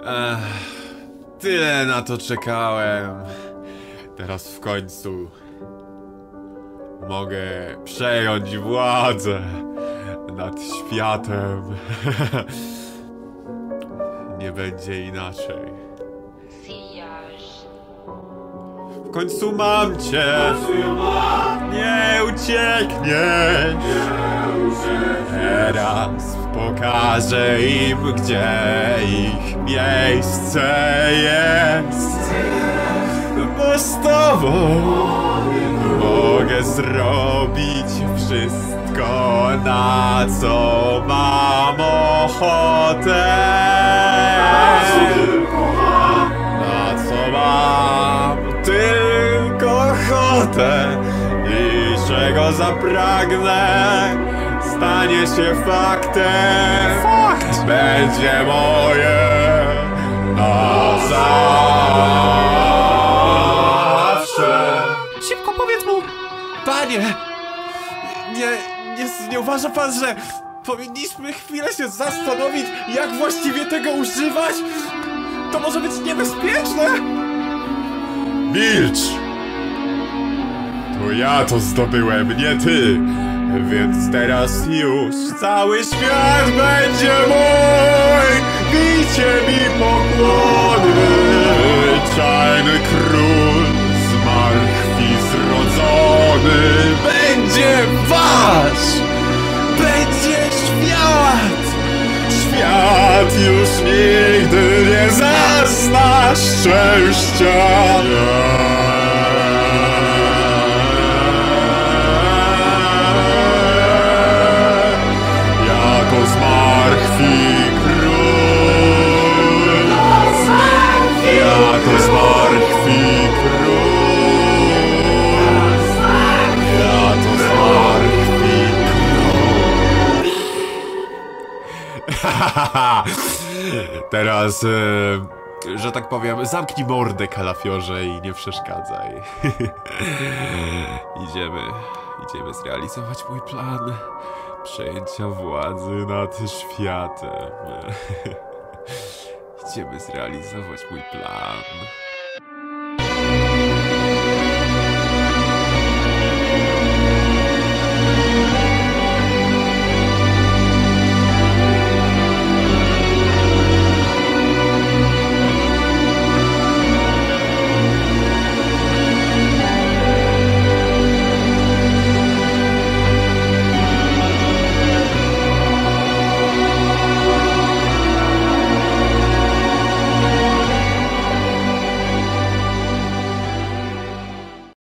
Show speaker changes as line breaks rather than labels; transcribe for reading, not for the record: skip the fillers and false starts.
Tyle na to czekałem. Teraz w końcu mogę przejąć władzę nad światem. Nie będzie inaczej. W końcu mam cię. Nie uciekniesz. Teraz pokażę im, gdzie ich miejsce jest. Bo z tobą mogę zrobić wszystko, na co mam ochotę. Na co mam tylko ochotę. I czego zapragnę, stanie się faktem. Fakt będzie moje na zawsze.
Szybko powiedz mu!
Panie! Nie uważa pan, że powinniśmy chwilę się zastanowić, jak właściwie tego używać? To może być niebezpieczne! Milcz! To ja to zdobyłem, nie ty! Więc teraz już cały świat będzie mój! Bijcie mi pokłony! Czarny król z martwi zrodzony będzie wasz! Będzie świat! Świat już nigdy nie zazna szczęścia! Jako z martwi król! Jako z martwi król! Jako z martwi król! Teraz, że tak powiem, zamknij mordę, kalafiorze, i nie przeszkadzaj. Idziemy zrealizować mój plan przejęcia władzy nad światem. Idziemy zrealizować mój plan.